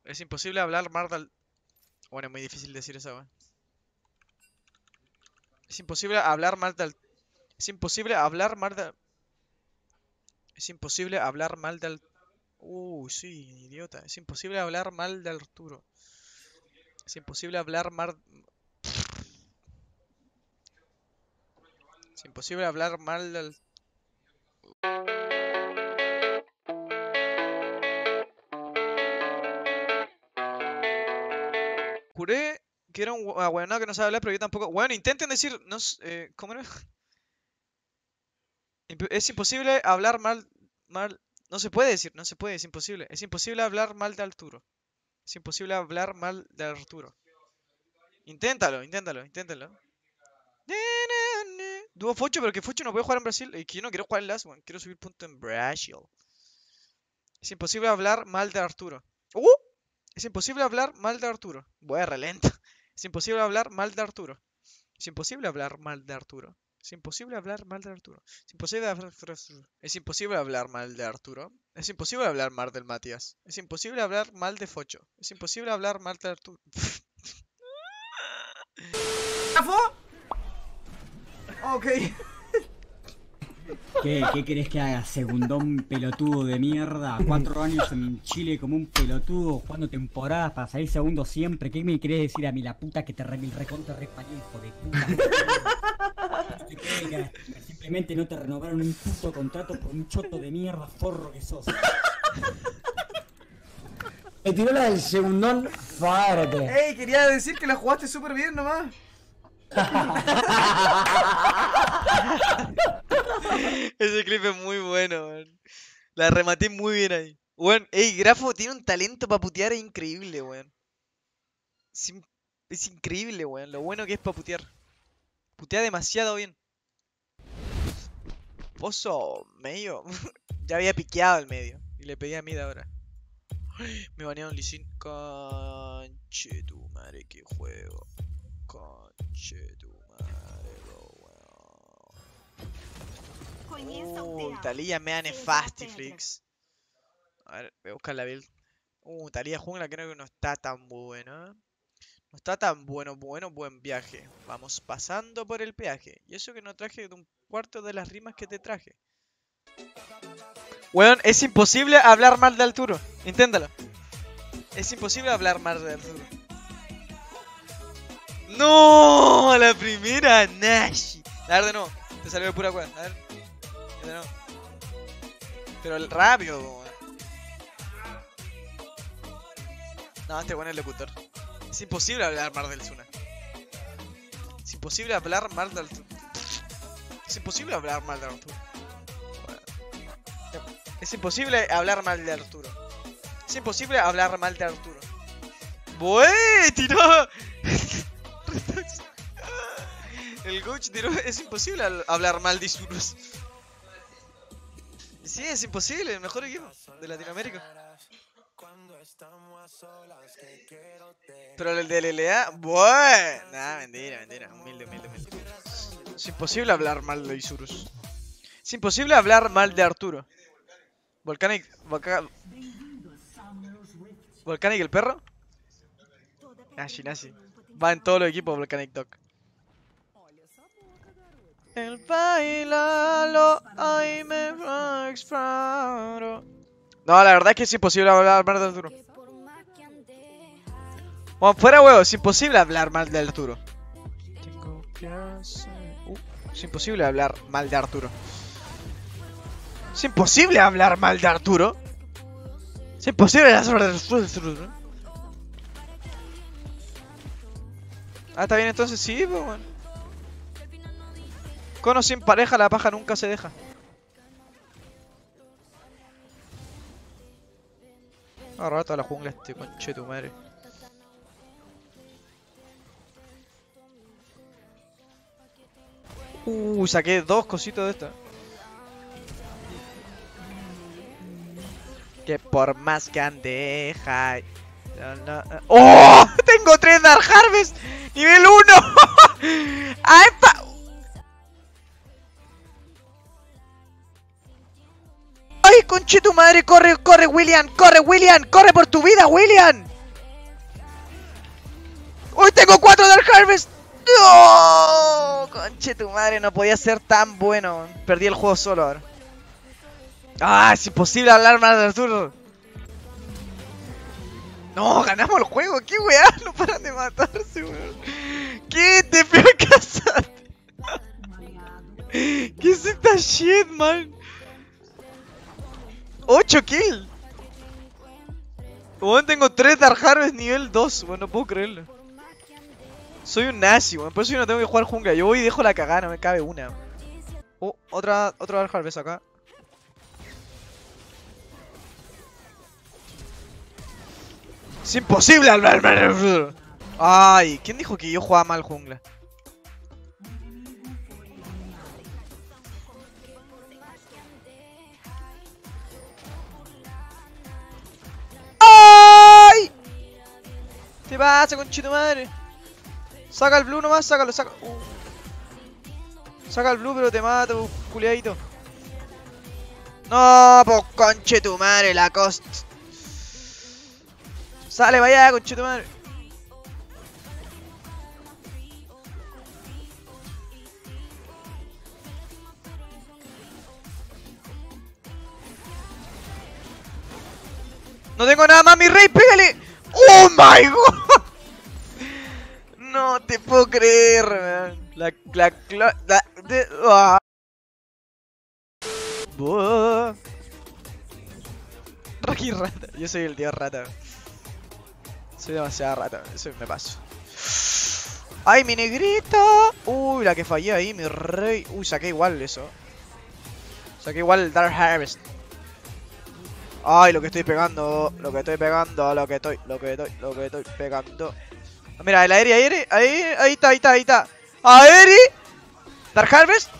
Es imposible hablar mal del... Bueno, es muy difícil decir eso, weón. Es imposible hablar mal del... Es imposible hablar mal del... Es imposible hablar mal del... sí, idiota. Es imposible hablar mal de Arturo. Es imposible hablar mal... Es imposible hablar mal del... Juré que era un ahueonado que no sabe hablar, pero yo tampoco... Bueno, intenten decir... No, ¿cómo era? Es imposible hablar mal... No se puede decir, no se puede, es imposible. Es imposible hablar mal de Arturo. Es imposible hablar mal de Arturo. Inténtalo, inténtalo, inténtalo. Dúo Focho, pero que Focho no puede jugar en Brasil. Y que yo no quiero jugar en Last One, quiero subir punto en Brasil. Es imposible hablar mal de Arturo. Es imposible hablar mal de Arturo. Voy a relento. Es imposible hablar mal de Arturo. Es imposible hablar mal de Arturo. Es imposible hablar mal de Arturo. Es imposible hablar... Es imposible hablar mal de Arturo. Es imposible hablar mal del Matías. Es imposible hablar mal de Focho. Es imposible hablar mal de Arturo. Ok. ¿Qué querés que haga? Segundón pelotudo de mierda. 4 años en Chile como un pelotudo, jugando temporadas para salir segundo siempre. ¿Qué me querés decir a mí? La puta que te recontra repañé, hijo de puta. Simplemente no te renovaron un puto contrato por un choto de mierda forro que sos. Me tiró la del segundón fuerte. Ey, quería decir que la jugaste súper bien nomás. Ese clip es muy bueno, weón. La rematé muy bien ahí. Weón, ey, Grafo tiene un talento para putear increíble, weón. Es increíble, weón. Lo bueno que es para putear. Putea demasiado bien. Pozo medio. Ya había piqueado el medio. Y le pedí a mid ahora. Me banearon Lee Sin. Conche tu madre, que juego. Conche tu madre, weón. Talía me da Nefastiflix. A ver, voy a buscar la build. Talía jungla creo que no está tan bueno, ¿eh? No está tan bueno, buen viaje. Vamos pasando por el peaje. Y eso que no traje de un cuarto de las rimas que te traje. Weón, es imposible hablar mal de Arturo. Inténtalo. Es imposible hablar mal de Arturo. ¡No! A la primera, Nash. A ver de nuevo. Te salió de pura cueva. A ver. De nuevo. Pero rápido, weón. No, este bueno es el locutor. Es imposible hablar mal del Zuna. Es imposible hablar mal del Arturo. Es imposible hablar mal de Arturo. Es imposible hablar mal de Arturo. Es imposible hablar mal de Arturo. ¡Bueh! ¡Tiró! El coach tiró. Es imposible hablar mal de Isurus. Sí, es imposible. El mejor equipo de Latinoamérica. Pero el de LLA, ¡bueh! Nah, mentira. Humilde. Es imposible hablar mal de Isurus. Es imposible hablar mal de Arturo. Volcanic el perro. Nashi. Va en todos los equipos Volcanic Dog. El bailalo, ay me exploro. No, la verdad es que es imposible hablar mal de Arturo. Bueno, fuera huevo, es imposible hablar mal de Arturo. Es imposible hablar mal de Arturo. Es imposible hablar mal de Arturo. Es imposible hablar de Arturo. Ah, está bien, entonces sí, pues bueno. Cono sin pareja, la paja nunca se deja. Agarra toda la jungla este conche tu madre. Saqué 2 cositos de esta. Que por más que andeja. ¡Oh! Tengo 3 Dark Harvest. Nivel 1. ¡Ay, ¡ay, conche tu madre! ¡Corre, William! ¡Corre por tu vida, William! ¡Uy, tengo 4 Dark Harvest! ¡No! Conche tu madre, no podía ser tan bueno. Perdí el juego solo ahora. ¡Ah, es imposible hablar más de Arturo! No, ganamos el juego, qué weá, no paran de matarse, weón. ¿Qué te fracasaste? ¿Qué es esta shit, man? 8 kills. Weón, tengo 3 Dark Harvest nivel 2, weón, no puedo creerlo. Soy un nazi, weón, por eso yo no tengo que jugar jungla. Yo voy y dejo la cagada, no me cabe una. Oh, otro Dark Harvest acá. Es imposible hablar. Ay, ¿quién dijo que yo jugaba mal jungla? ¡Ay! ¿Qué pasa, conchito madre? Saca el blue nomás, sácalo, saca. Saca el blue, pero te mato, culiadito. No, pues conche tu madre, la cost. Sale, vaya, conche tu madre. No tengo nada más, mi rey, pégale. ¡Oh my god! No te puedo creer, man. Rocky rata. Yo soy el tío rata. Soy demasiada rata, eso me paso. ¡Ay, mi negrita! Uy, la que fallé ahí, mi rey. Uy, saqué igual eso. Saqué igual el Dark Harvest. Ay, lo que estoy pegando, lo que estoy pegando, lo que estoy pegando. Mira, el aire, ahí está. Aeri, Dark Harvest.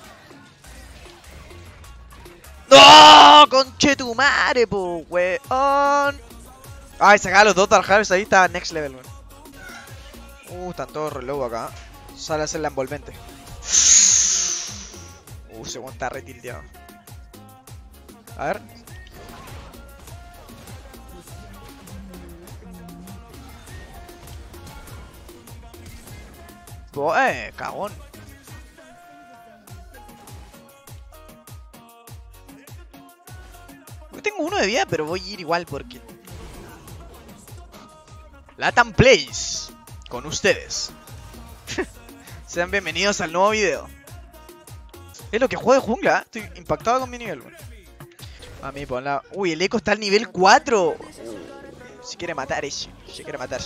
¡No! ¡Conchetumare, po, weón! Ay, sacaba los 2 Dark Harvest, ahí está next level, weón. Están todos reload acá. Sale a hacer la envolvente. Segundo está retildeado. A ver. Cagón. Yo tengo 1 de vida, pero voy a ir igual porque... Latam Plays. Con ustedes. Sean bienvenidos al nuevo video. Es lo que juego de jungla, ¿eh? Estoy impactado con mi nivel, weón. A mí, ponla... Uy, el eco está al nivel 4. Si quiere matar ese. Si quiere matar.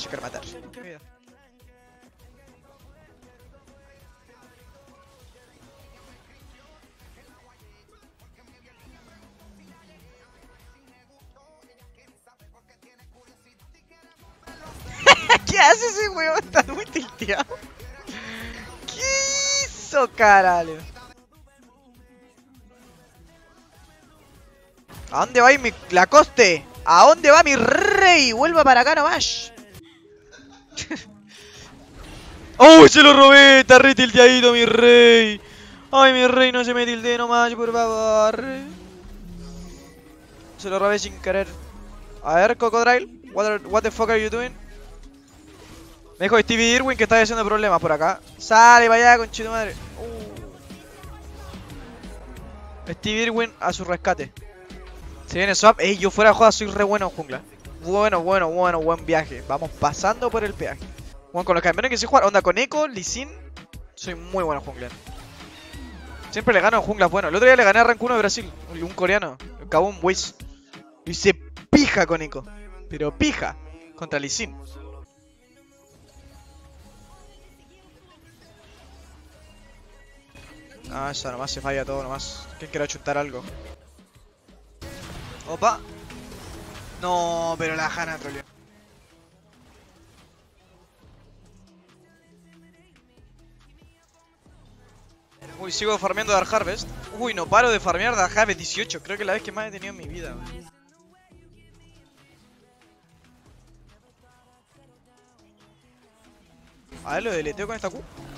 ¿Qué hace ese weón? Está muy tilteado. ¿Qué hizo, caralho? ¿A dónde va mi Lacoste? ¿A dónde va mi rey? Vuelva para acá nomás. ¡Uy, se lo robé! Está re tilteadito mi rey. Ay, mi rey, no se me tilde nomás, por favor. Se lo robé sin querer. A ver, Cocodrile. What the fuck are you doing? Me dijo Stevie Irwin que está haciendo problemas por acá. Sale, vaya, conchito madre. Stevie Irwin a su rescate. Se viene swap. Ey, yo fuera de joda soy re bueno en jungla. Buen viaje. Vamos pasando por el peaje. Bueno, con los campeones que sé jugar. Onda con Echo, Lee Sin. Soy muy bueno en jungla. Siempre le gano en junglas bueno. El otro día le gané a Rank 1 de Brasil. Un coreano. Acabó un Wiz. Lo hice pija con Echo. Pero pija. Contra Lee Sin. Ah, eso nomás se falla todo nomás. ¿Quién quiere chutar algo? Opa. No, pero la Hanna troleó. Uy, sigo farmeando Dark Harvest. Uy, no paro de farmear Dark Harvest 18. Creo que la vez que más he tenido en mi vida. A ver, lo deleteo con esta Q.